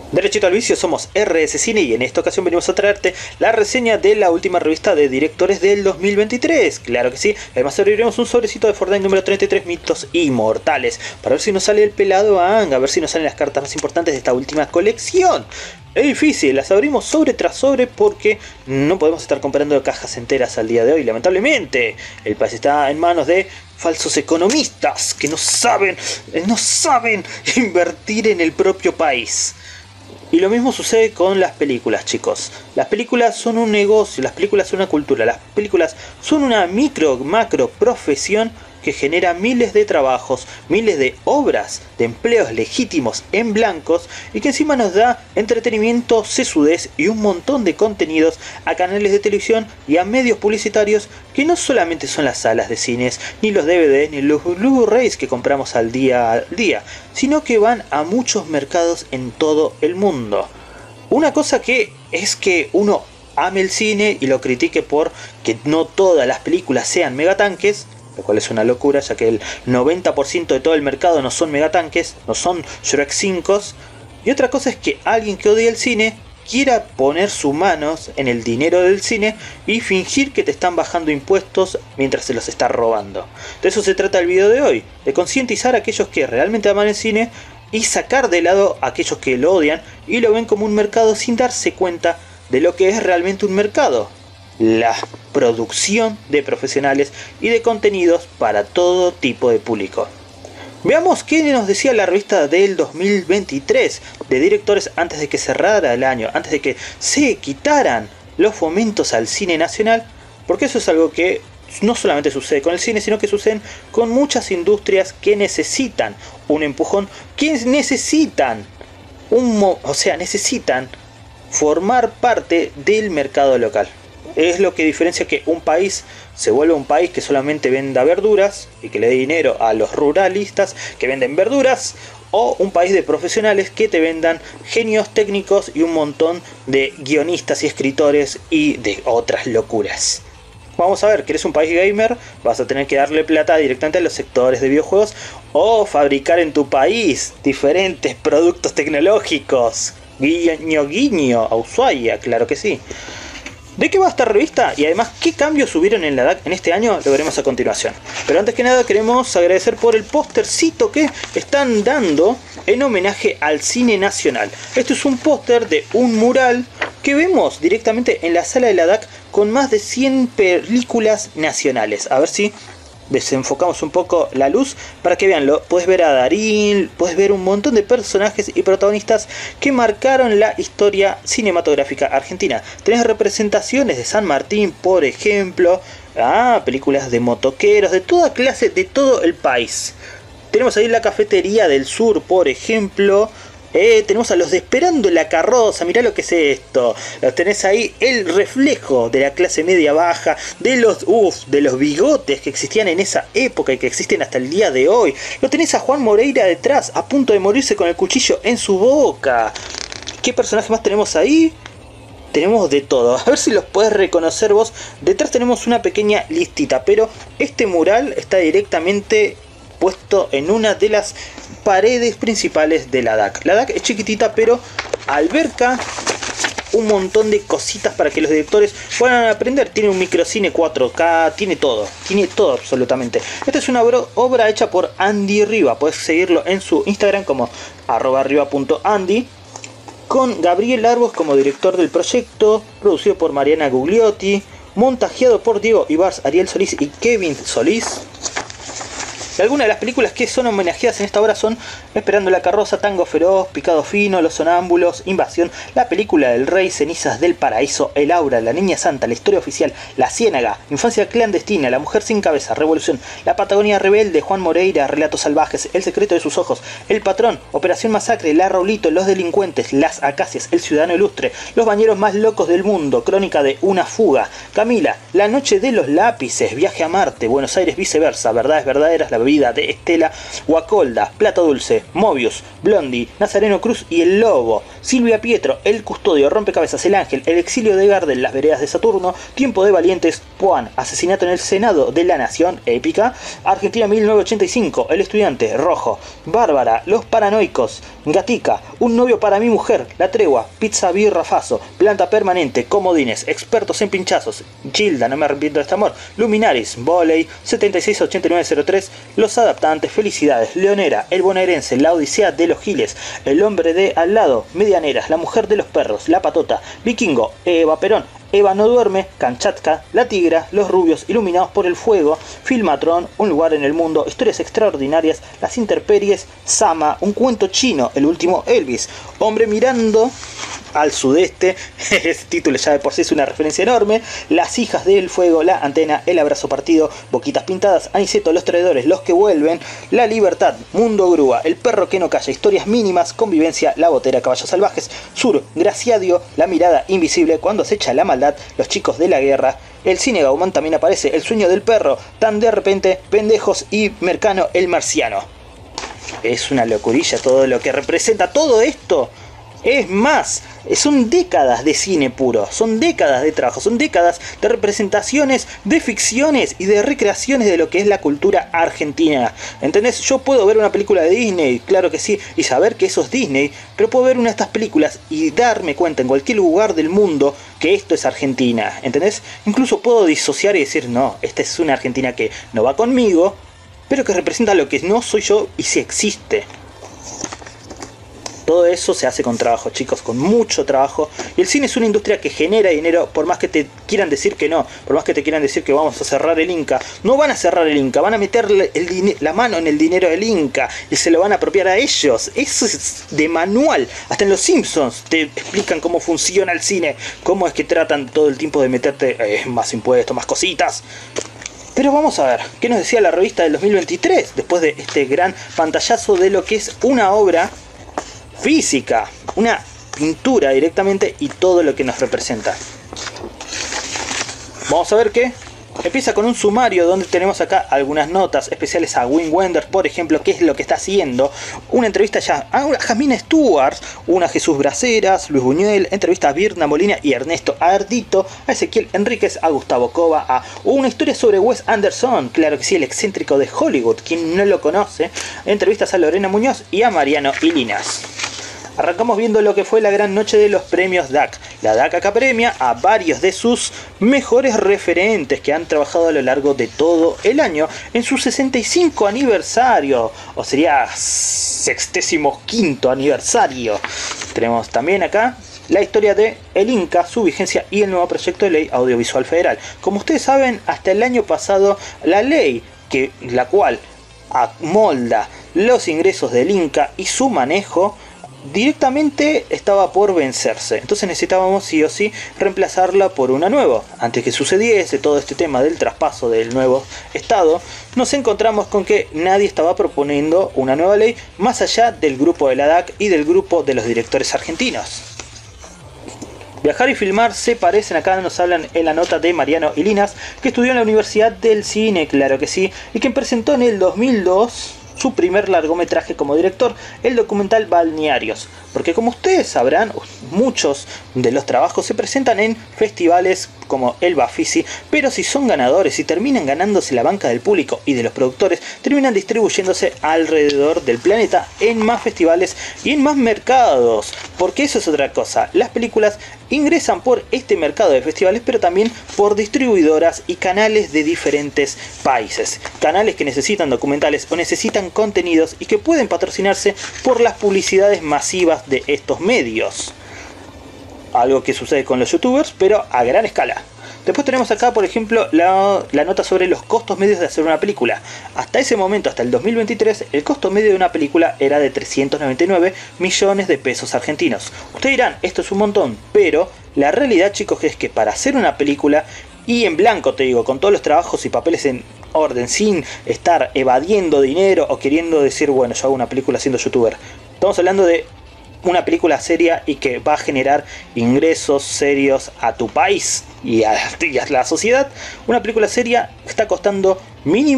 Derechito al vicio, somos RS Cine y en esta ocasión venimos a traerte la reseña de la última revista de directores del 2023. Claro que sí, además abriremos un sobrecito de Fortnite número 33, mitos inmortales, para ver si nos sale el pelado Aang, a ver si nos salen las cartas más importantes de esta última colección. Es difícil, las abrimos sobre tras sobre porque no podemos estar comprando cajas enteras al día de hoy, lamentablemente. El país está en manos de falsos economistas que no saben invertir en el propio país. Y lo mismo sucede con las películas, chicos. Las películas son un negocio, las películas son una cultura, las películas son una macro profesión que genera miles de trabajos, miles de obras, de empleos legítimos en blancos y que encima nos da entretenimiento, sesudez y un montón de contenidos a canales de televisión y a medios publicitarios que no solamente son las salas de cines, ni los DVDs, ni los Blu-rays que compramos al día, sino que van a muchos mercados en todo el mundo. Una cosa que es que uno ame el cine y lo critique por que no todas las películas sean megatanques, lo cual es una locura, ya que el 90% de todo el mercado no son megatanques, no son Shrek 5. Y otra cosa es que alguien que odia el cine quiera poner sus manos en el dinero del cine y fingir que te están bajando impuestos mientras se los está robando. De eso se trata el video de hoy, de concientizar a aquellos que realmente aman el cine y sacar de lado a aquellos que lo odian y lo ven como un mercado sin darse cuenta de lo que es realmente un mercado. La producción de profesionales y de contenidos para todo tipo de público. Veamos qué nos decía la revista del 2023 de directores antes de que cerrara el año, antes de que se quitaran los fomentos al cine nacional, porque eso es algo que no solamente sucede con el cine, sino que suceden con muchas industrias que necesitan un empujón, que necesitan necesitan formar parte del mercado local. Es lo que diferencia que un país se vuelva un país que solamente venda verduras y que le dé dinero a los ruralistas que venden verduras, o un país de profesionales que te vendan genios técnicos y un montón de guionistas y escritores y de otras locuras. Vamos a ver, ¿querés un país gamer? Vas a tener que darle plata directamente a los sectores de videojuegos o fabricar en tu país diferentes productos tecnológicos. Guiño guiño a Ushuaia, claro que sí. ¿De qué va esta revista? Y además, ¿qué cambios subieron en la DAC en este año? Lo veremos a continuación. Pero antes que nada queremos agradecer por el póstercito que están dando en homenaje al cine nacional. Esto es un póster de un mural que vemos directamente en la sala de la DAC con más de 100 películas nacionales. A ver si desenfocamos un poco la luz para que veanlo. Puedes ver a Darín, puedes ver un montón de personajes y protagonistas que marcaron la historia cinematográfica argentina. Tenés representaciones de San Martín, por ejemplo, películas de motoqueros, de toda clase, de todo el país. Tenemos ahí la Cafetería del Sur, por ejemplo. Tenemos a los de Esperando la Carroza, mirá lo que es esto. Los tenés ahí, el reflejo de la clase media baja, de los bigotes que existían en esa época y que existen hasta el día de hoy. Lo tenés a Juan Moreira detrás, a punto de morirse con el cuchillo en su boca. ¿Qué personaje más tenemos ahí? Tenemos de todo, a ver si los podés reconocer vos. Detrás tenemos una pequeña listita, pero este mural está directamente puesto en una de las paredes principales de la DAC. La DAC es chiquitita, pero alberca un montón de cositas para que los directores puedan aprender. Tiene un microcine 4K, tiene todo absolutamente. Esta es una obra hecha por Andy Riva, puedes seguirlo en su Instagram como @riva.andy, con Gabriel Arbos como director del proyecto, producido por Mariana Gugliotti, montajeado por Diego Ibars, Ariel Solís y Kevin Solís. Algunas de las películas que son homenajeadas en esta obra son Esperando la Carroza, Tango Feroz, Picado Fino, Los Sonámbulos, Invasión, La Película del Rey, Cenizas del Paraíso, El Aura, La Niña Santa, La Historia Oficial, La Ciénaga, Infancia Clandestina, La Mujer Sin Cabeza, Revolución, La Patagonia Rebelde, Juan Moreira, Relatos Salvajes, El Secreto de sus Ojos, El Patrón, Operación Masacre, La Raulito, Los Delincuentes, Las Acacias, El Ciudadano Ilustre, Los Bañeros Más Locos del Mundo, Crónica de una Fuga, Camila, La Noche de los Lápices, Viaje a Marte, Buenos Aires Viceversa, Verdades Verdaderas, La vida de Estela, Guacolda, Plata Dulce, Mobius, Blondie, Nazareno Cruz y El Lobo, Silvia Pietro, El Custodio, Rompecabezas, El Ángel, El Exilio de Gardel, Las Veredas de Saturno, Tiempo de Valientes, Puan, Asesinato en el Senado de la Nación, épica, Argentina 1985, El Estudiante, Rojo, Bárbara, Los Paranoicos, Gatica, Un novio para mi mujer, La Tregua, Pizza Birra Faso, Planta Permanente, Comodines, Expertos en Pinchazos, Gilda, No me arrepiento de este amor, Luminaris, Voley, 768903, Los Adaptantes, Felicidades, Leonera, El Bonaerense, La Odisea de los Giles, El Hombre de Al lado, Medianeras, La Mujer de los Perros, La Patota, Vikingo, Eva Perón, Eva no duerme, Kamchatka, La Tigra, Los Rubios, Iluminados por el Fuego, Filmatron, Un lugar en el mundo, Historias extraordinarias, Las Intemperies, Sama, Un cuento chino, El último Elvis, Hombre mirando al sudeste, ese título ya de por sí es una referencia enorme, Las hijas del fuego, La antena, El abrazo partido, Boquitas pintadas, Aniceto, Los traidores, Los que vuelven, La libertad, Mundo grúa, El perro que no calla, Historias mínimas, Convivencia, La botera, Caballos salvajes, Sur, Graciadio, La mirada invisible, Cuando acecha la maldad, Los chicos de la guerra, El cine Gaumán también aparece, El sueño del perro, Tan de repente, Pendejos y Mercano el marciano. Es una locurilla todo lo que representa todo esto. Es más, son décadas de cine puro, son décadas de trabajo, son décadas de representaciones, de ficciones y de recreaciones de lo que es la cultura argentina. ¿Entendés? Yo puedo ver una película de Disney, claro que sí, y saber que eso es Disney, pero puedo ver una de estas películas y darme cuenta en cualquier lugar del mundo que esto es Argentina. ¿Entendés? Incluso puedo disociar y decir, no, esta es una Argentina que no va conmigo, pero que representa lo que no soy yo y sí existe. Todo eso se hace con trabajo, chicos, con mucho trabajo. Y el cine es una industria que genera dinero, por más que te quieran decir que no, por más que te quieran decir que vamos a cerrar el Inca. No van a cerrar el Inca, van a meterle la mano en el dinero del Inca y se lo van a apropiar a ellos. Eso es de manual. Hasta en Los Simpsons te explican cómo funciona el cine, cómo es que tratan todo el tiempo de meterte más impuestos, más cositas. Pero vamos a ver, ¿qué nos decía la revista del 2023? Después de este gran pantallazo de lo que es una obra física, una pintura directamente y todo lo que nos representa. Vamos a ver que empieza con un sumario donde tenemos acá algunas notas especiales a Wim Wenders, por ejemplo, qué es lo que está haciendo, una entrevista ya a Jasmine Stewart, una a Jesús Braceras, Luis Buñuel, entrevista a Birna Molina y Ernesto Ardito, a Ezequiel Enríquez, a Gustavo Cova, a una historia sobre Wes Anderson, claro que sí, el excéntrico de Hollywood, quien no lo conoce, entrevistas a Lorena Muñoz y a Mariano Ilinas. Arrancamos viendo lo que fue la gran noche de los premios DAC. La DAC acá premia a varios de sus mejores referentes que han trabajado a lo largo de todo el año en su 65 aniversario, o sería 65º aniversario. Tenemos también acá la historia de el Inca, su vigencia y el nuevo proyecto de ley audiovisual federal. Como ustedes saben, hasta el año pasado la ley la cual amolda los ingresos del Inca y su manejo directamente estaba por vencerse, entonces necesitábamos sí o sí reemplazarla por una nueva. Antes que sucediese todo este tema del traspaso del nuevo estado, nos encontramos con que nadie estaba proponiendo una nueva ley más allá del grupo de la DAC y del grupo de los directores argentinos. Viajar y filmar se parecen, acá nos hablan en la nota de Mariano Ilinas, que estudió en la Universidad del Cine, claro que sí, y quien presentó en el 2002 su primer largometraje como director, el documental Balnearios. Porque como ustedes sabrán, muchos de los trabajos se presentan en festivales como el Bafisi, pero si son ganadores y terminan ganándose la banca del público y de los productores, terminan distribuyéndose alrededor del planeta en más festivales y en más mercados. Porque eso es otra cosa, las películas ingresan por este mercado de festivales, pero también por distribuidoras y canales de diferentes países. Canales que necesitan documentales o necesitan contenidos y que pueden patrocinarse por las publicidades masivas de estos medios. Algo que sucede con los youtubers, pero a gran escala. Después tenemos acá, por ejemplo, la nota sobre los costos medios de hacer una película. Hasta ese momento, hasta el 2023, el costo medio de una película era de 399 millones de pesos argentinos. Ustedes dirán, esto es un montón, pero la realidad, chicos, es que para hacer una película, y en blanco te digo, con todos los trabajos y papeles en orden, sin estar evadiendo dinero o queriendo decir, bueno, yo hago una película siendo youtuber. Estamos hablando de una película seria y que va a generar ingresos serios a tu país y a la sociedad. Una película seria está costando mínimo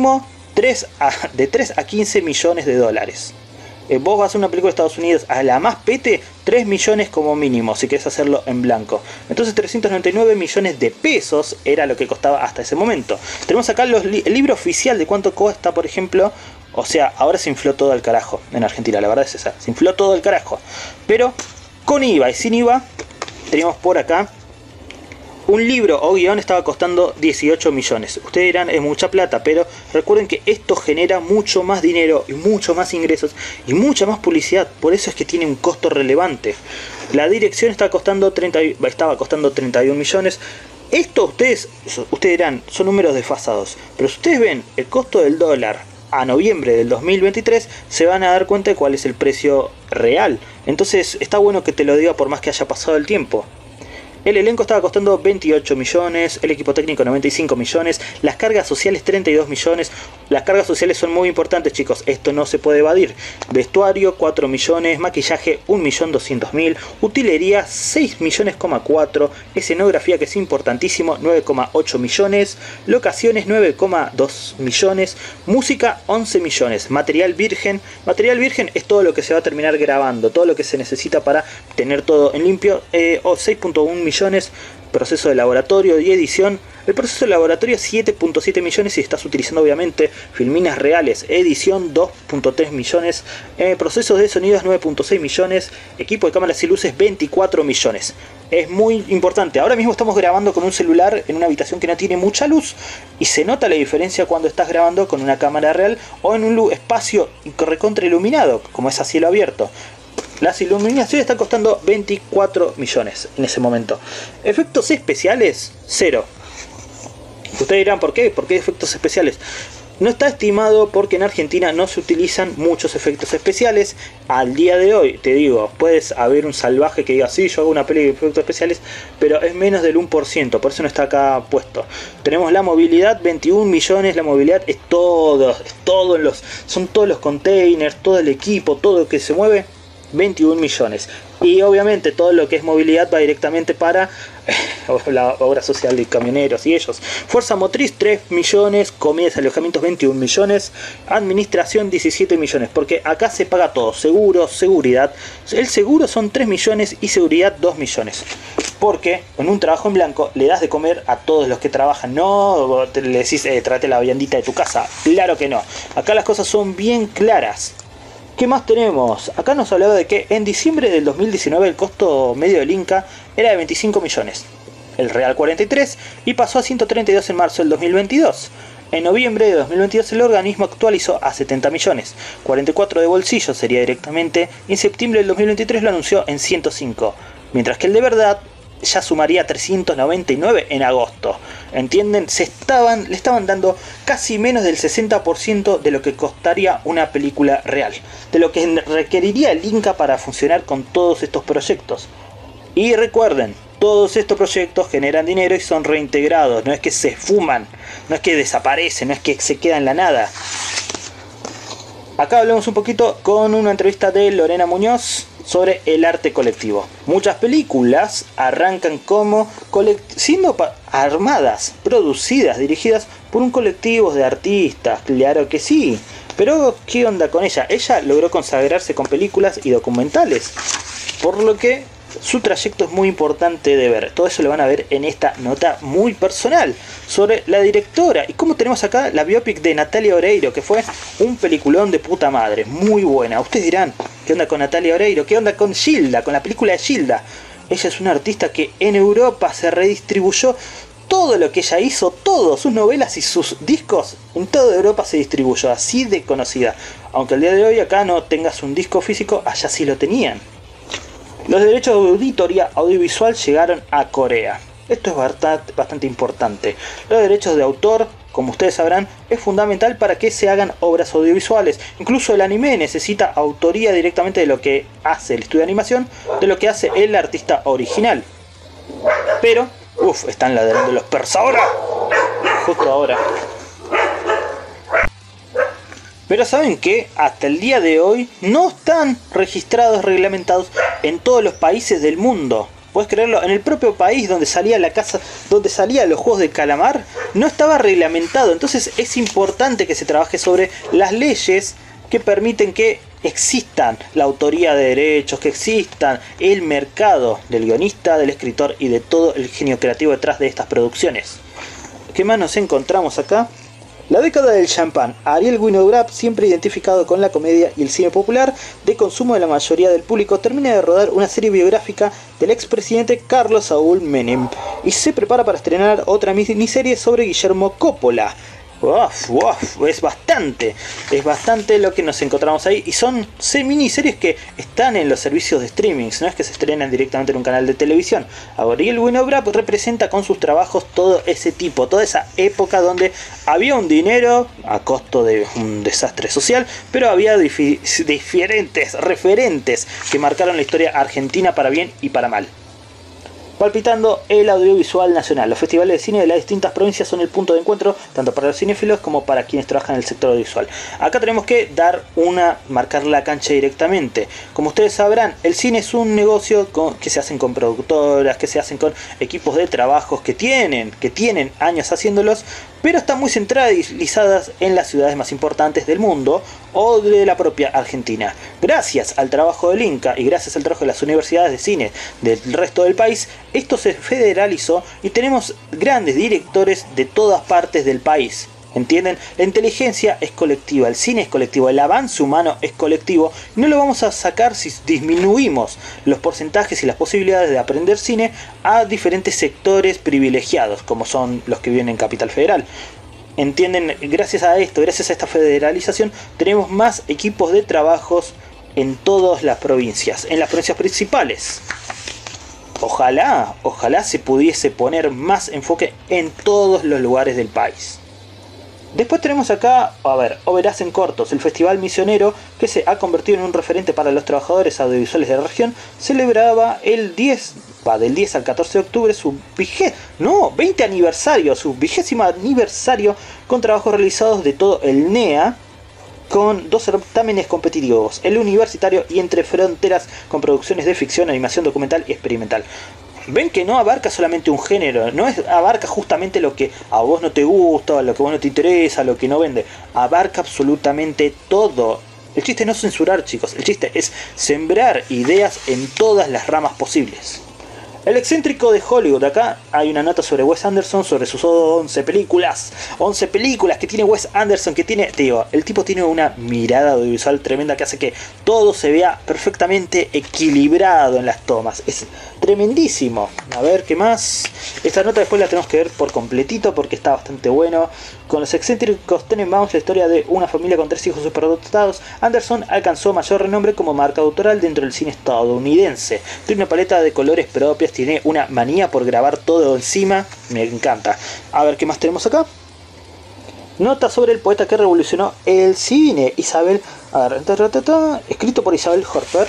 de 3 a 15 millones de dólares. Vos vas a hacer una película de Estados Unidos a la más pete, 3 millones como mínimo, si querés hacerlo en blanco. Entonces 399 millones de pesos era lo que costaba hasta ese momento. Tenemos acá el libro oficial de cuánto cuesta, por ejemplo. O sea, ahora se infló todo al carajo en Argentina, la verdad es esa. Se infló todo al carajo. Pero con IVA y sin IVA, tenemos por acá un libro o guión estaba costando 18 millones. Ustedes dirán, es mucha plata, pero recuerden que esto genera mucho más dinero y mucho más ingresos y mucha más publicidad. Por eso es que tiene un costo relevante. La dirección estaba costando 31 millones. Esto ustedes dirán, son números desfasados. Pero si ustedes ven el costo del dólar a noviembre del 2023, se van a dar cuenta de cuál es el precio real. Entonces está bueno que te lo diga por más que haya pasado el tiempo. El elenco estaba costando 28 millones, el equipo técnico 95 millones, las cargas sociales 32 millones. Las cargas sociales son muy importantes, chicos, esto no se puede evadir. Vestuario 4 millones, maquillaje 1.200.000, utilería 6 millones,4, escenografía, que es importantísimo, 9,8 millones, locaciones 9,2 millones, música 11 millones, material virgen es todo lo que se va a terminar grabando, todo lo que se necesita para tener todo en limpio, 6,1 millones, proceso de laboratorio y edición. El proceso de laboratorio 7,7 millones si estás utilizando obviamente filminas reales. Edición 2,3 millones. Procesos de sonidos 9,6 millones. Equipo de cámaras y luces 24 millones. Es muy importante. Ahora mismo estamos grabando con un celular en una habitación que no tiene mucha luz. Y se nota la diferencia cuando estás grabando con una cámara real o en un espacio recontra iluminado, como es a cielo abierto. Las iluminaciones están costando 24 millones en ese momento. Efectos especiales, 0. Ustedes dirán, ¿por qué? ¿Por qué efectos especiales? No está estimado porque en Argentina no se utilizan muchos efectos especiales. Al día de hoy, te digo, puedes haber un salvaje que diga, sí, yo hago una peli de efectos especiales, pero es menos del 1%, por eso no está acá puesto. Tenemos la movilidad, 21 millones, la movilidad es todo son todos los containers, todo el equipo, todo lo que se mueve, 21 millones. Y obviamente todo lo que es movilidad va directamente para la obra social de camioneros y ellos. Fuerza motriz 3 millones, comidas y alojamientos 21 millones, administración 17 millones, porque acá se paga todo, seguro, seguridad. El seguro son 3 millones y seguridad 2 millones. Porque en un trabajo en blanco le das de comer a todos los que trabajan. No le decís, tráete la viandita de tu casa. Claro que no. Acá las cosas son bien claras. ¿Qué más tenemos? Acá nos hablaba de que en diciembre del 2019 el costo medio del Inca era de 25 millones. El real 43 y pasó a 132 en marzo del 2022. En noviembre de 2022 el organismo actualizó a 70 millones. 44 de bolsillo sería directamente. Y en septiembre del 2023 lo anunció en 105. Mientras que el de verdad ya sumaría 399 en agosto. ¿Entienden? Le estaban dando casi menos del 60% de lo que costaría una película real. De lo que requeriría el Inca para funcionar con todos estos proyectos. Y recuerden, todos estos proyectos generan dinero y son reintegrados. No es que se fuman, no es que desaparecen, no es que se quedan en la nada. Acá hablamos un poquito con una entrevista de Lorena Muñoz sobre el arte colectivo. Muchas películas arrancan como siendo armadas, producidas, dirigidas por un colectivo de artistas, claro que sí. Pero ¿qué onda con ella? Ella logró consagrarse con películas y documentales, por lo que su trayecto es muy importante de ver. Todo eso lo van a ver en esta nota muy personal sobre la directora. Y como tenemos acá la biopic de Natalia Oreiro, que fue un peliculón de puta madre, muy buena. Ustedes dirán, ¿qué onda con Natalia Oreiro? ¿Qué onda con Gilda? Con la película de Gilda. Ella es una artista que en Europa se redistribuyó todo lo que ella hizo, todas sus novelas y sus discos, en toda Europa se distribuyó, así de conocida. Aunque el día de hoy acá no tengas un disco físico, allá sí lo tenían. Los derechos de auditoría audiovisual llegaron a Corea. Esto es bastante importante. Los derechos de autor, como ustedes sabrán, es fundamental para que se hagan obras audiovisuales. Incluso el anime necesita autoría directamente de lo que hace el estudio de animación, de lo que hace el artista original. Pero, están ladrando los perros ahora. Justo ahora. Pero ¿saben qué? Hasta el día de hoy no están registrados, reglamentados en todos los países del mundo. Puedes creerlo, en el propio país donde salía la casa, donde salían los juegos de calamar, no estaba reglamentado. Entonces es importante que se trabaje sobre las leyes que permiten que existan la autoría de derechos, que existan el mercado del guionista, del escritor y de todo el genio creativo detrás de estas producciones. ¿Qué más nos encontramos acá? La década del champán. Ariel Winograd, siempre identificado con la comedia y el cine popular de consumo de la mayoría del público, termina de rodar una serie biográfica del expresidente Carlos Saúl Menem y se prepara para estrenar otra miniserie sobre Guillermo Coppola. Es bastante lo que nos encontramos ahí, y son 6 miniseries que están en los servicios de streaming, no es que se estrenan directamente en un canal de televisión. Ariel Winograd representa con sus trabajos todo ese tipo, toda esa época donde había un dinero a costo de un desastre social, pero había diferentes referentes que marcaron la historia argentina para bien y para mal. Palpitando el audiovisual nacional. Los festivales de cine de las distintas provincias son el punto de encuentro tanto para los cinéfilos como para quienes trabajan en el sector audiovisual. Acá tenemos que marcar la cancha directamente. Como ustedes sabrán, el cine es un negocio que se hacen con productoras, que se hacen con equipos de trabajos que tienen años haciéndolos, pero están muy centralizadas en las ciudades más importantes del mundo o de la propia Argentina. Gracias al trabajo del Inca y gracias al trabajo de las universidades de cine del resto del país, esto se federalizó y tenemos grandes directores de todas partes del país. ¿Entienden? La inteligencia es colectiva, el cine es colectivo, el avance humano es colectivo. No lo vamos a sacar si disminuimos los porcentajes y las posibilidades de aprender cine a diferentes sectores privilegiados, como son los que viven en Capital Federal. ¿Entienden? Gracias a esto, gracias a esta federalización, tenemos más equipos de trabajos en todas las provincias, en las provincias principales. Ojalá se pudiese poner más enfoque en todos los lugares del país. Después tenemos acá, Overas en Cortos, el festival misionero que se ha convertido en un referente para los trabajadores audiovisuales de la región. Celebraba del 10 al 14 de octubre su 20 aniversario, su 20º aniversario, con trabajos realizados de todo el NEA, con 2 certámenes competitivos, el universitario y Entre Fronteras, con producciones de ficción, animación documental y experimental. Ven que no abarca solamente un género, abarca justamente lo que a vos no te gusta, lo que a vos no te interesa, lo que no vende. Abarca absolutamente todo. El chiste no es censurar, chicos, el chiste es sembrar ideas en todas las ramas posibles. El excéntrico de Hollywood. Acá hay una nota sobre Wes Anderson, sobre sus 11 películas. 11 películas que tiene Wes Anderson, que tiene, el tipo tiene una mirada audiovisual tremenda que hace que todo se vea perfectamente equilibrado en las tomas. Es tremendísimo. A ver, ¿qué más? Esta nota después la tenemos que ver por completito porque está bastante bueno. Con los excéntricos Tenenbaums, la historia de una familia con 3 hijos superdotados, Anderson alcanzó mayor renombre como marca autoral dentro del cine estadounidense. Tiene una paleta de colores propias, tiene una manía por grabar todo encima, me encanta. A ver, ¿qué más tenemos acá? Nota sobre el poeta que revolucionó el cine, escrito por Isabel Horper,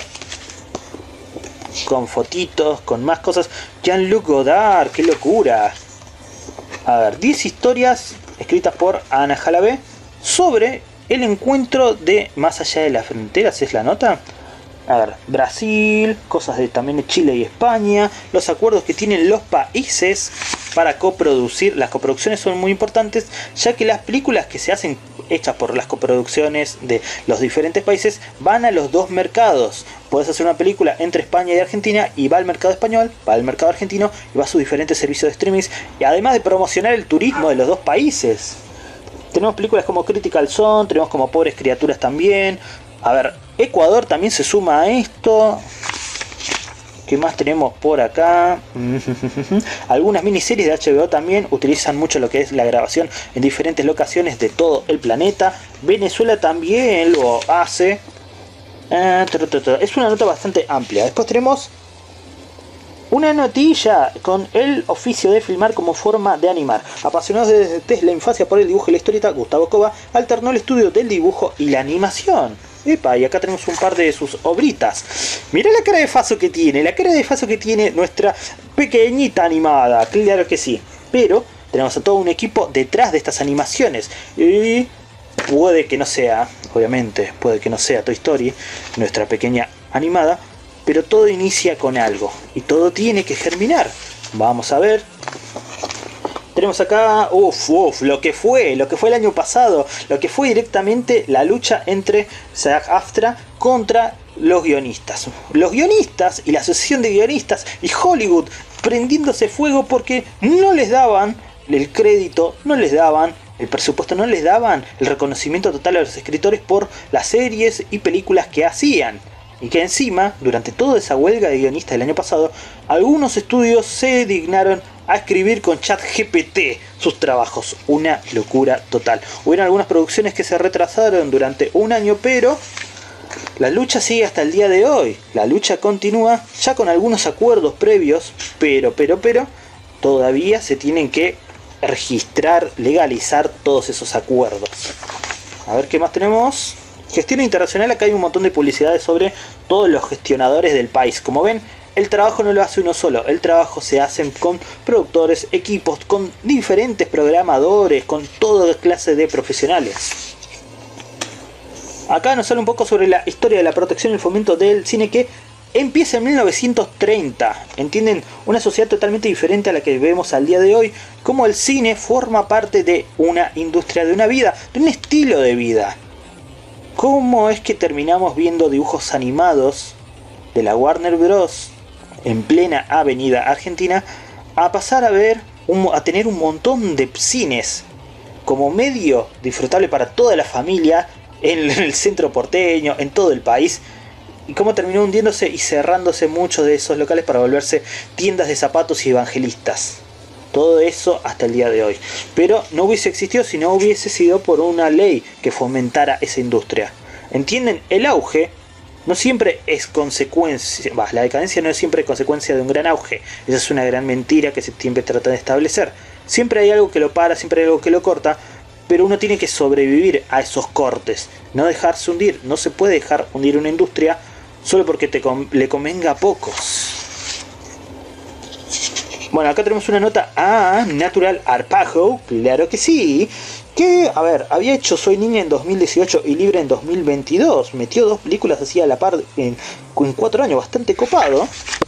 con fotitos, con más cosas. Jean-Luc Godard, qué locura. 10 historias escritas por Ana Jalabé sobre el encuentro de Más allá de las fronteras, es la nota. Brasil, cosas también de Chile y España, los acuerdos que tienen los países para coproducir. Las coproducciones son muy importantes, ya que las películas que se hacen hechas por las coproducciones de los diferentes países van a los dos mercados. Puedes hacer una película entre España y Argentina y va al mercado español, va al mercado argentino y va a sus diferentes servicios de streaming, y además de promocionar el turismo de los dos países. Tenemos películas como Critical Zone, tenemos como Pobres Criaturas también. Ecuador también se suma a esto. ¿Qué más tenemos por acá? Algunas miniseries de HBO también utilizan mucho lo que es la grabación en diferentes locaciones de todo el planeta. Venezuela también lo hace. Es una nota bastante amplia. Después tenemos una notilla con el oficio de filmar como forma de animar. Apasionados desde la infancia por el dibujo y la historieta, Gustavo Cova alternó el estudio del dibujo y la animación. Y acá tenemos un par de sus obritas. Mirá la cara de faso que tiene, nuestra pequeñita animada, claro que sí. Pero tenemos a todo un equipo detrás de estas animaciones. Y puede que no sea, obviamente, puede que no sea Toy Story, nuestra pequeña animada, pero todo inicia con algo y todo tiene que germinar. Vamos a ver. Tenemos acá, lo que fue el año pasado, lo que fue directamente la lucha entre SAG-AFTRA contra los guionistas. Los guionistas y la asociación de guionistas y Hollywood prendiéndose fuego porque no les daban el crédito, no les daban el presupuesto, no les daban el reconocimiento total a los escritores por las series y películas que hacían. Y que encima, durante toda esa huelga de guionistas del año pasado, algunos estudios se dignaron a escribir con ChatGPT sus trabajos. Una locura total. Hubieron algunas producciones que se retrasaron durante un año, pero la lucha sigue hasta el día de hoy. La lucha continúa ya con algunos acuerdos previos, pero todavía se tienen que registrar, legalizar todos esos acuerdos. A ver qué más tenemos. Gestión internacional, acá hay un montón de publicidades sobre todos los gestionadores del país. Como ven, el trabajo no lo hace uno solo, el trabajo se hace con productores, equipos, con diferentes programadores, con toda clase de profesionales. Acá nos habla un poco sobre la historia de la protección y el fomento del cine que empieza en 1930. ¿Entienden? Una sociedad totalmente diferente a la que vemos al día de hoy. Como el cine forma parte de una industria, de una vida, de un estilo de vida. ¿Cómo es que terminamos viendo dibujos animados de la Warner Bros. En plena avenida Argentina a pasar a tener un montón de cines como medio disfrutable para toda la familia en el centro porteño, en todo el país? Y cómo terminó hundiéndose y cerrándose muchos de esos locales para volverse tiendas de zapatos y evangelistas. Todo eso hasta el día de hoy. Pero no hubiese existido si no hubiese sido por una ley que fomentara esa industria. ¿Entienden? El auge no siempre es consecuencia... la decadencia no es siempre consecuencia de un gran auge. Esa es una gran mentira que se siempre trata de establecer. Siempre hay algo que lo para, siempre hay algo que lo corta. Pero uno tiene que sobrevivir a esos cortes. No dejarse hundir. No se puede dejar hundir una industria solo porque le convenga a pocos. Bueno, acá tenemos una nota a Natural Arpajo, claro que sí, que, había hecho Soy Niña en 2018 y Libre en 2022, metió 2 películas así a la par en 4 años, bastante copado.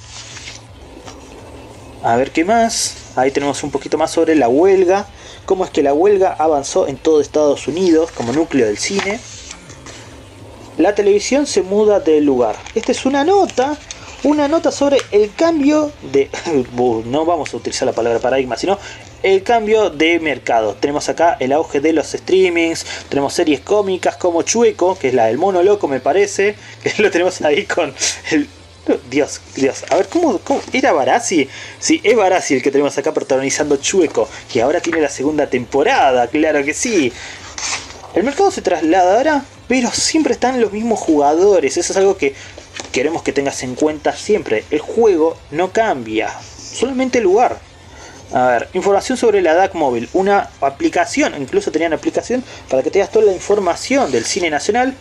A ver qué más, ahí tenemos un poquito más sobre la huelga, cómo es que la huelga avanzó en todo Estados Unidos como núcleo del cine. La televisión se muda del lugar. Esta es una nota sobre el cambio de... no vamos a utilizar la palabra paradigma, sino el cambio de mercado. Tenemos acá el auge de los streamings, tenemos series cómicas como Chueco, que es la del mono loco me parece, que lo tenemos ahí con el... Dios, a ver, ¿cómo era Barassi? Sí, es Barassi el que tenemos acá protagonizando Chueco, que ahora tiene la segunda temporada, claro que sí. El mercado se trasladará, pero siempre están los mismos jugadores, eso es algo que queremos que tengas en cuenta siempre. El juego no cambia, solamente el lugar. A ver, información sobre la DAC móvil, una aplicación, incluso tenían aplicación para que tengas toda la información del cine nacional.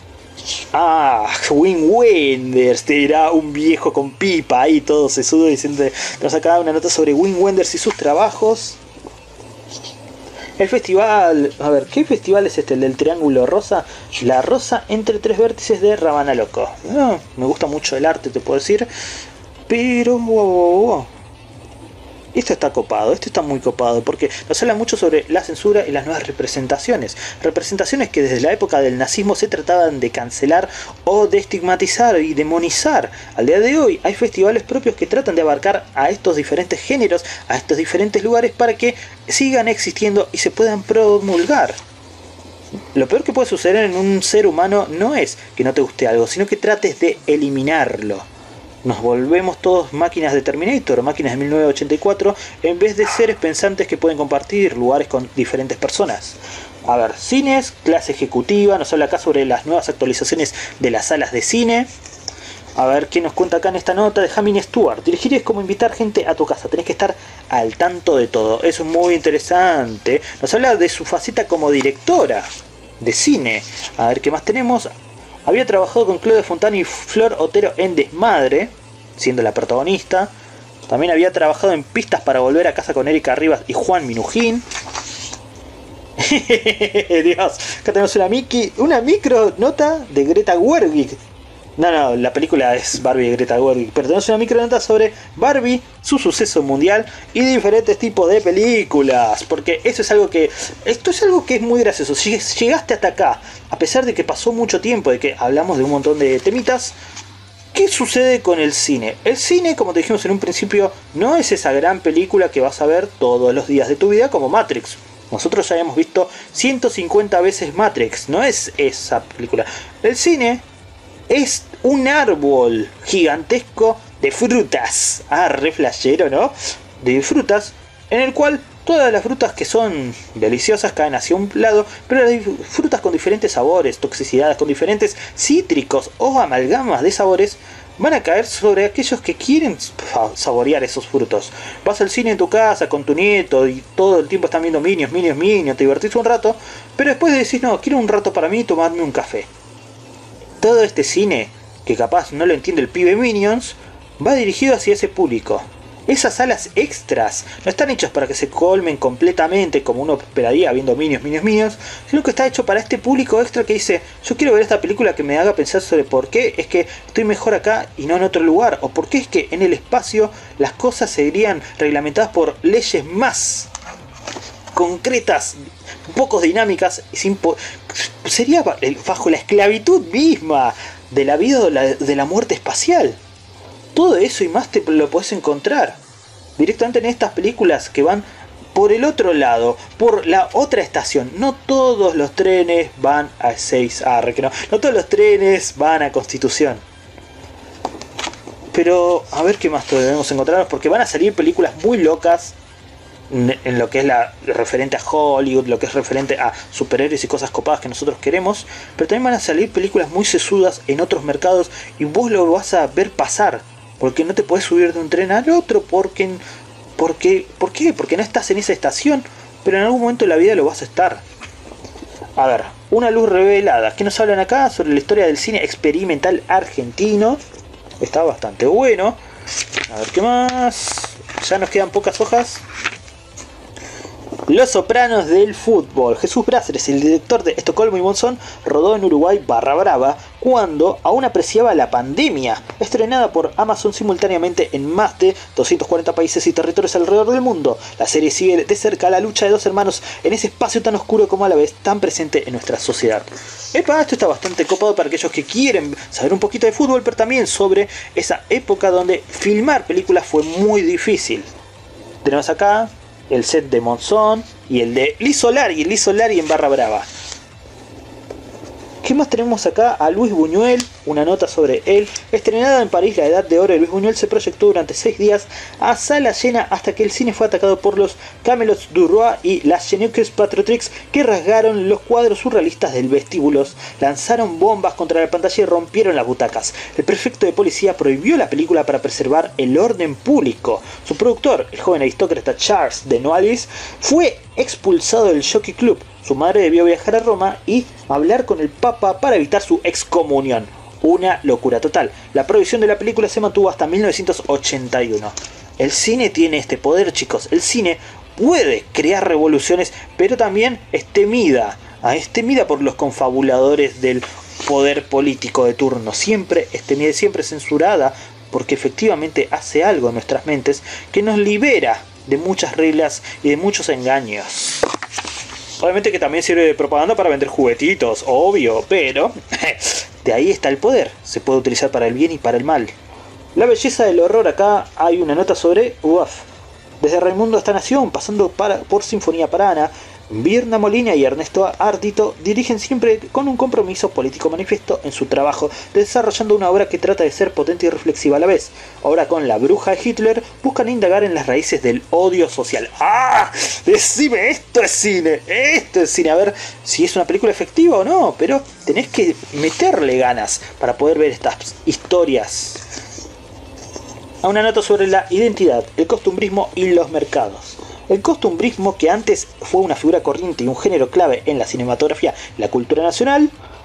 Wim Wenders, te dirá un viejo con pipa ahí todo sesudo diciendo, nos acaba una nota sobre Wim Wenders y sus trabajos. El festival, ¿qué festival es este? El del Triángulo Rosa. La Rosa entre 3 vértices de Rabana Loco. Me gusta mucho el arte, te puedo decir. Pero... esto está copado, esto está muy copado, porque nos habla mucho sobre la censura y las nuevas representaciones. Representaciones que desde la época del nazismo se trataban de cancelar o de estigmatizar y demonizar. Al día de hoy hay festivales propios que tratan de abarcar a estos diferentes géneros, a estos diferentes lugares para que sigan existiendo y se puedan promulgar. Lo peor que puede suceder en un ser humano no es que no te guste algo, sino que trates de eliminarlo. Nos volvemos todos máquinas de Terminator, máquinas de 1984, en vez de seres pensantes que pueden compartir lugares con diferentes personas. A ver, cines, clase ejecutiva, nos habla acá sobre las nuevas actualizaciones de las salas de cine. A ver, ¿qué nos cuenta acá en esta nota de Jamin Stewart? Dirigir es como invitar gente a tu casa, tenés que estar al tanto de todo. Eso es muy interesante. Nos habla de su faceta como directora de cine. A ver, ¿qué más tenemos? Había trabajado con Claudia Fontana y Flor Otero en Desmadre, siendo la protagonista. También había trabajado en Pistas para volver a casa con Erika Rivas y Juan Minujín. Dios, acá tenemos una micro nota de Greta Gerwig. No, la película es Barbie de Greta Gerwig, pero tenemos una micronota sobre Barbie, su suceso mundial y diferentes tipos de películas, porque esto es algo que es muy gracioso. Si llegaste hasta acá, a pesar de que pasó mucho tiempo, de que hablamos de un montón de temitas, ¿qué sucede con el cine? El cine, como te dijimos en un principio, no es esa gran película que vas a ver todos los días de tu vida como Matrix. Nosotros ya hemos visto 150 veces Matrix, no es esa película. El cine es un árbol gigantesco de frutas. Re flashero, ¿no? De frutas, en el cual todas las frutas que son deliciosas caen hacia un lado, pero las frutas con diferentes sabores, toxicidades, con diferentes cítricos o amalgamas de sabores, van a caer sobre aquellos que quieren saborear esos frutos. Vas al cine en tu casa con tu nieto y todo el tiempo están viendo Minions, te divertís un rato, pero después decís, no, quiero un rato para mí tomarme un café. Todo este cine, que capaz no lo entiende el pibe Minions, va dirigido hacia ese público. Esas salas extras no están hechas para que se colmen completamente como uno esperaría viendo Minions, sino que está hecho para este público extra que dice, yo quiero ver esta película que me haga pensar sobre por qué es que estoy mejor acá y no en otro lugar, o por qué es que en el espacio las cosas serían reglamentadas por leyes más concretas, poco dinámicas, sería bajo la esclavitud misma de la vida o de la muerte espacial. Todo eso y más te lo podés encontrar directamente en estas películas que van por el otro lado, por la otra estación. No todos los trenes van a 6A, no todos los trenes van a Constitución. Pero a ver qué más debemos encontrarnos, porque van a salir películas muy locas en lo que es referente a Hollywood, lo que es referente a superhéroes y cosas copadas que nosotros queremos, pero también van a salir películas muy sesudas en otros mercados y vos lo vas a ver pasar, porque no te podés subir de un tren al otro, ¿por qué? Porque no estás en esa estación, pero en algún momento de la vida lo vas a estar. A ver, Una luz revelada, ¿qué nos hablan acá? Sobre la historia del cine experimental argentino. Está bastante bueno. A ver qué más. Ya nos quedan pocas hojas. Los Sopranos del fútbol. Jesús Bráceres, el director de Estocolmo y Monzón, rodó en Uruguay /brava cuando aún apreciaba la pandemia. Estrenada por Amazon simultáneamente en más de 240 países y territorios alrededor del mundo. La serie sigue de cerca la lucha de dos hermanos en ese espacio tan oscuro como a la vez tan presente en nuestra sociedad. Esto está bastante copado para aquellos que quieren saber un poquito de fútbol, pero también sobre esa época donde filmar películas fue muy difícil. Tenemos acá el set de Monzón y el de Liz Solari en /brava. ¿Qué más tenemos acá? A Luis Buñuel, una nota sobre él. Estrenada en París, La Edad de Oro de Luis Buñuel se proyectó durante 6 días a sala llena hasta que el cine fue atacado por los Camelots du Roi y las Cheniques Patriotrix, que rasgaron los cuadros surrealistas del vestíbulo, lanzaron bombas contra la pantalla y rompieron las butacas. El prefecto de policía prohibió la película para preservar el orden público. Su productor, el joven aristócrata Charles de Noailles, fue expulsado del Jockey Club. Su madre debió viajar a Roma y hablar con el Papa para evitar su excomunión. Una locura total. La prohibición de la película se mantuvo hasta 1981. El cine tiene este poder, chicos. El cine puede crear revoluciones, pero también es temida. Es temida por los confabuladores del poder político de turno. Siempre es temida y siempre censurada, porque efectivamente hace algo en nuestras mentes que nos libera de muchas reglas y de muchos engaños. Obviamente que también sirve de propaganda para vender juguetitos, obvio, pero de ahí está el poder. Se puede utilizar para el bien y para el mal. La belleza del horror, acá hay una nota sobre desde Raimundo hasta Nación, pasando por Sinfonía Parana. Virna Molina y Ernesto Ardito dirigen siempre con un compromiso político manifiesto en su trabajo, desarrollando una obra que trata de ser potente y reflexiva a la vez. Ahora con La Bruja de Hitler buscan indagar en las raíces del odio social. ¡Ah! Decime, esto es cine, a ver si es una película efectiva o no, pero tenés que meterle ganas para poder ver estas historias. A una nota sobre la identidad, el costumbrismo y los mercados. El costumbrismo, que antes fue una figura corriente y un género clave en la cinematografía y la cultura nacional,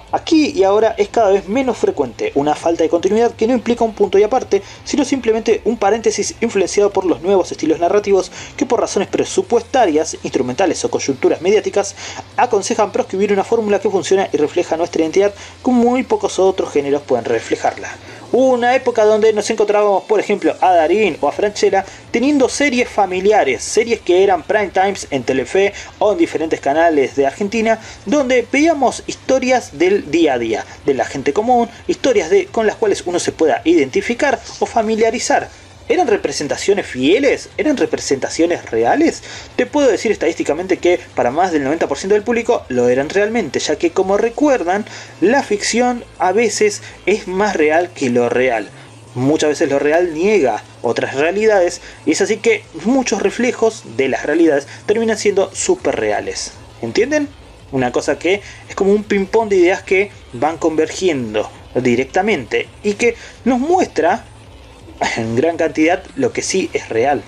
Aquí y ahora es cada vez menos frecuente, una falta de continuidad que no implica un punto y aparte, sino simplemente un paréntesis influenciado por los nuevos estilos narrativos que por razones presupuestarias, instrumentales o coyunturas mediáticas aconsejan proscribir una fórmula que funciona y refleja nuestra identidad como muy pocos otros géneros pueden reflejarla. Una época donde nos encontrábamos, por ejemplo, a Darín o a Franchella teniendo series familiares, series que eran prime times en Telefe o en diferentes canales de Argentina, donde veíamos historias del día a día, de la gente común, historias con las cuales uno se pueda identificar o familiarizar. ¿Eran representaciones fieles? ¿Eran representaciones reales? Te puedo decir estadísticamente que para más del 90% del público lo eran realmente, ya que como recuerdan, la ficción a veces es más real que lo real. Muchas veces lo real niega otras realidades y es así que muchos reflejos de las realidades terminan siendo súper reales. ¿Entienden? Una cosa que es como un ping-pong de ideas que van convergiendo directamente y que nos muestra en gran cantidad lo que sí es real.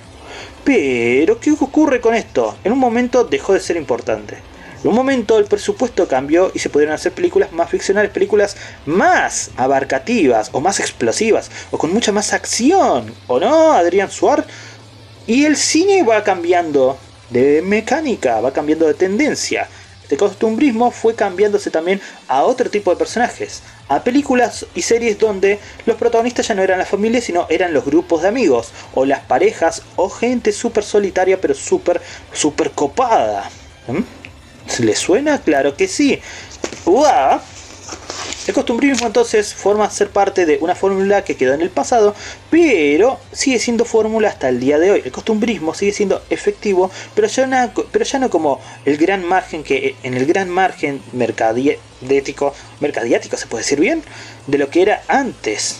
Pero, ¿qué ocurre con esto? En un momento dejó de ser importante. En un momento el presupuesto cambió y se pudieron hacer películas más ficcionales, películas más abarcativas o más explosivas o con mucha más acción. ¿O no, Adrián Suárez? Y el cine va cambiando de mecánica, va cambiando de tendencia. Este costumbrismo fue cambiándose también a otro tipo de personajes, a películas y series donde los protagonistas ya no eran las familias, sino eran los grupos de amigos, o las parejas, o gente súper solitaria pero súper copada. ¿Les suena? Claro que sí. ¡Uah! El costumbrismo entonces forma ser parte de una fórmula que quedó en el pasado, pero sigue siendo fórmula hasta el día de hoy. El costumbrismo sigue siendo efectivo, pero ya no como el gran margen que en el gran margen mercadiático, se puede decir bien, de lo que era antes.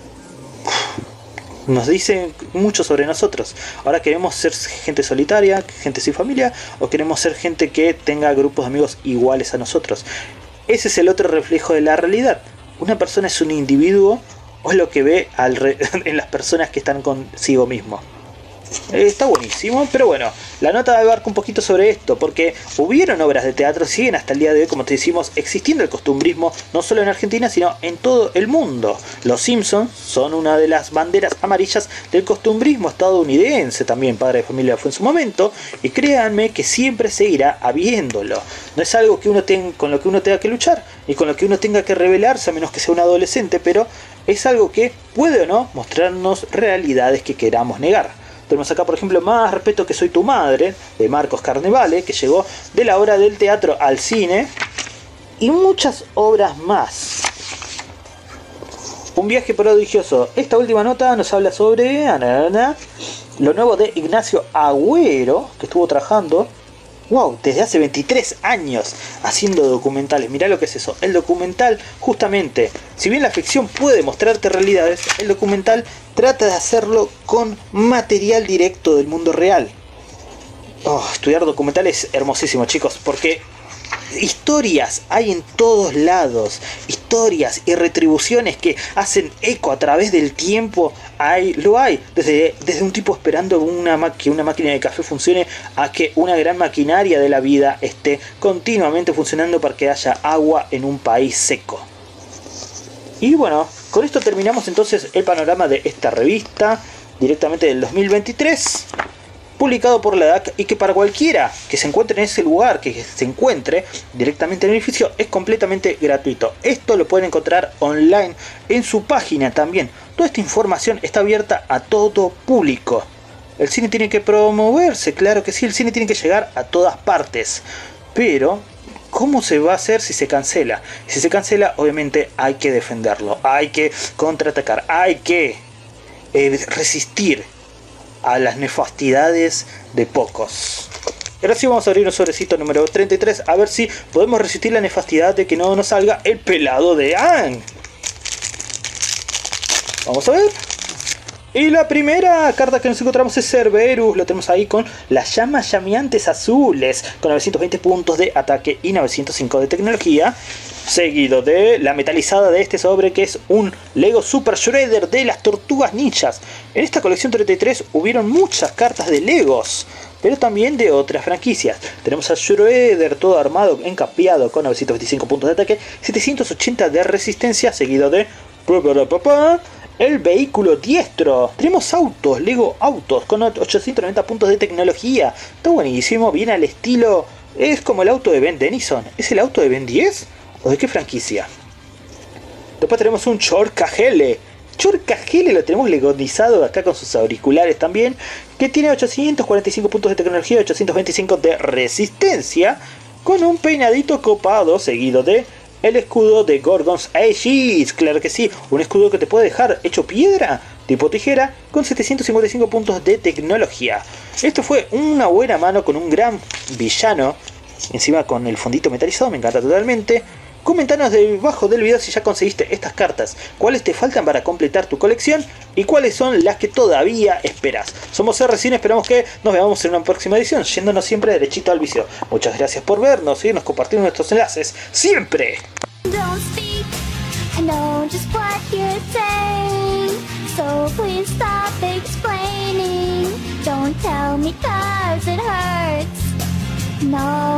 Nos dice mucho sobre nosotros. Ahora queremos ser gente solitaria, gente sin familia, o queremos ser gente que tenga grupos de amigos iguales a nosotros. Ese es el otro reflejo de la realidad. ¿Una persona es un individuo o es lo que ve en las personas que están consigo mismo? Está buenísimo, pero bueno, la nota abarca un poquito sobre esto, porque hubieron obras de teatro, siguen hasta el día de hoy, como te decimos, existiendo el costumbrismo, no solo en Argentina, sino en todo el mundo. Los Simpsons son una de las banderas amarillas del costumbrismo estadounidense, también Padre de Familia fue en su momento, y créanme que siempre seguirá habiéndolo. No es algo que con lo que uno tenga que luchar, y con lo que uno tenga que rebelarse, a menos que sea un adolescente, pero es algo que puede o no mostrarnos realidades que queramos negar. Tenemos acá, por ejemplo, Más respeto que soy tu madre, de Marcos Carnevale, que llegó de la obra del teatro al cine, y muchas obras más. Un viaje prodigioso. Esta última nota nos habla sobre lo nuevo de Ignacio Agüero, que estuvo trabajando desde hace 23 años haciendo documentales. Mirá lo que es eso. El documental, justamente, si bien la ficción puede mostrarte realidades, el documental trata de hacerlo con material directo del mundo real. Estudiar documental es hermosísimo, chicos, porque historias hay en todos lados, historias y retribuciones que hacen eco a través del tiempo. Lo hay desde un tipo esperando que una máquina de café funcione, a que una gran maquinaria de la vida esté continuamente funcionando para que haya agua en un país seco. Y bueno, con esto terminamos entonces el panorama de esta revista, directamente del 2023, publicado por la EDAC, y que para cualquiera que se encuentre en ese lugar, que se encuentre directamente en el edificio, es completamente gratuito. Esto lo pueden encontrar online en su página también. Toda esta información está abierta a todo público. El cine tiene que promoverse, claro que sí, el cine tiene que llegar a todas partes. Pero ¿cómo se va a hacer si se cancela? Si se cancela, obviamente hay que defenderlo, hay que contraatacar, hay que resistir a las nefastidades de pocos. Ahora sí vamos a abrir un sobrecito número 33, a ver si podemos resistir la nefastidad de que no nos salga el pelado de Aang. Vamos a ver. Y la primera carta que nos encontramos es Cerberus. Lo tenemos ahí con las llamas llameantes azules, con 920 puntos de ataque y 905 de tecnología. Seguido de la metalizada de este sobre, que es un Lego Super Shredder de las Tortugas Ninjas. En esta colección 33 hubieron muchas cartas de Legos pero también de otras franquicias. Tenemos a Shredder todo armado, encapeado con 925 puntos de ataque, 780 de resistencia, seguido de el vehículo diestro. Tenemos autos, Lego Autos, con 890 puntos de tecnología. Está buenísimo, viene al estilo... Es como el auto de Ben Denison. ¿Es el auto de Ben 10? ¿O de qué franquicia? Después tenemos un Chorcajele. Chorcajele lo tenemos legonizado acá con sus auriculares también, que tiene 845 puntos de tecnología y 825 de resistencia, con un peinadito copado, seguido de el escudo de Gorgon's Aegis. Claro que sí, un escudo que te puede dejar hecho piedra, tipo tijera, con 755 puntos de tecnología. Esto fue una buena mano con un gran villano, encima con el fondito metalizado, me encanta totalmente. Comentanos debajo del video si ya conseguiste estas cartas, cuáles te faltan para completar tu colección y cuáles son las que todavía esperas. Somos RCine, esperamos que nos veamos en una próxima edición, yéndonos siempre derechito al vicio. Muchas gracias por vernos y nos compartimos nuestros enlaces siempre. Don't speak, I know just what you're saying, so please stop explaining. Don't tell me 'cause it hurts. No.